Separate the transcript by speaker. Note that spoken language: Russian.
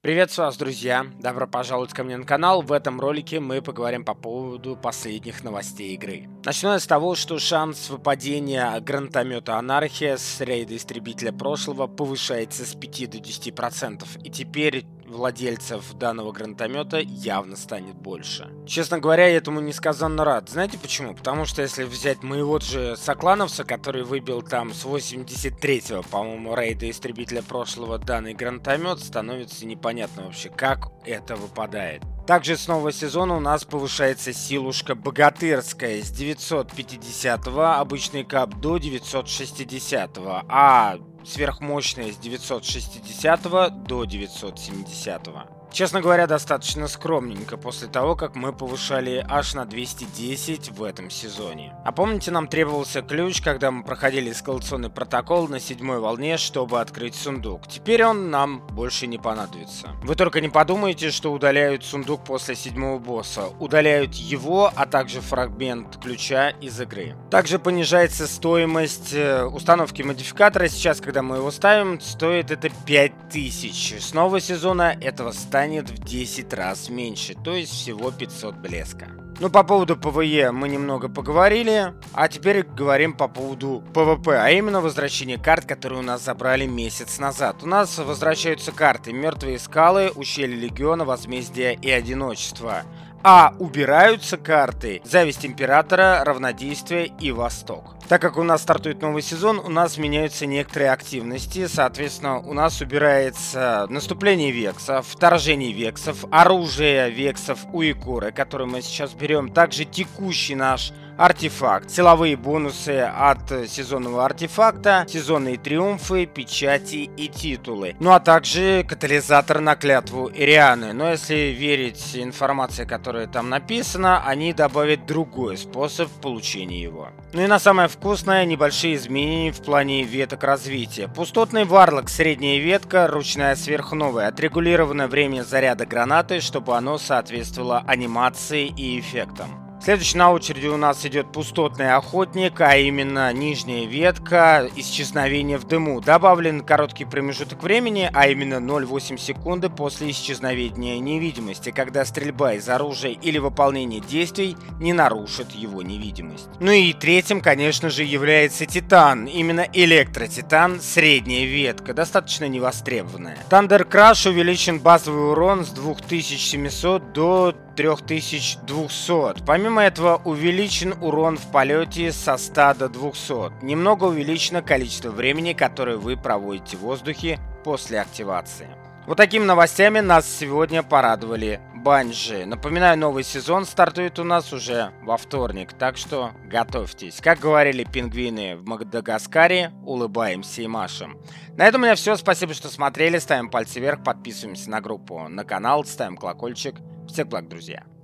Speaker 1: Приветствую вас, друзья! Добро пожаловать ко мне на канал. В этом ролике мы поговорим по поводу последних новостей игры. Начну я с того, что шанс выпадения гранатомета Анархия с рейда истребителя прошлого повышается с 5 до 10%, и теперь владельцев данного гранатомета явно станет больше. Честно говоря, я этому несказанно рад. Знаете почему? Потому что если взять моего же соклановца, который выбил там с 83-го, по-моему, рейда истребителя прошлого данный гранатомет, становится непонятно вообще, как это выпадает. Также с нового сезона у нас повышается силушка богатырская с 950-го, обычный кап до 960-го, а сверхмощная с 960 до 970. Честно говоря, достаточно скромненько после того, как мы повышали аж на 210 в этом сезоне. А помните, нам требовался ключ, когда мы проходили эскалационный протокол на 7-й волне, чтобы открыть сундук. Теперь он нам больше не понадобится. Вы только не подумайте, что удаляют сундук после 7-го босса. Удаляют его, а также фрагмент ключа из игры. Также понижается стоимость установки модификатора. Сейчас, когда мы его ставим, стоит это 5000. С нового сезона этого станет в 10 раз меньше, то есть всего 500 блеска. Ну, по поводу ПВЕ мы немного поговорили, а теперь говорим по поводу ПВП, а именно возвращение карт, которые у нас забрали месяц назад. У нас возвращаются карты Мертвые скалы, Ущелье Легиона, Возмездие и Одиночество. А убираются карты Зависть Императора, Равнодействие и Восток. Так как у нас стартует новый сезон, у нас меняются некоторые активности. Соответственно, у нас убирается наступление вексов, вторжение вексов, оружие вексов у Икоры, который мы сейчас берем. Также текущий наш артефакт, силовые бонусы от сезонного артефакта, сезонные триумфы, печати и титулы. Ну а также катализатор на клятву Ирианы. Но если верить информации, которая там написана, они добавят другой способ получения его. Ну и на самое вкусное, небольшие изменения в плане веток развития. Пустотный варлок, средняя ветка, ручная сверхновая. Отрегулировано время заряда гранаты, чтобы оно соответствовало анимации и эффектам. Следующий на очереди у нас идет пустотный охотник, а именно нижняя ветка исчезновения в дыму. Добавлен короткий промежуток времени, а именно 0,8 секунды после исчезновения невидимости, когда стрельба из оружия или выполнение действий не нарушит его невидимость. Ну и третьим, конечно же, является Титан. Именно Электротитан, средняя ветка, достаточно невостребованная. Thunder Crash увеличен базовый урон с 2700 до 3200. Помимо этого увеличен урон в полете со 100 до 200. Немного увеличено количество времени, которое вы проводите в воздухе после активации. Вот такими новостями нас сегодня порадовали Bungie. Напоминаю, новый сезон стартует у нас уже во вторник, так что готовьтесь. Как говорили пингвины в Мадагаскаре, улыбаемся и машем. На этом у меня все. Спасибо, что смотрели. Ставим пальцы вверх, подписываемся на группу, на канал, ставим колокольчик. Всех благ, друзья!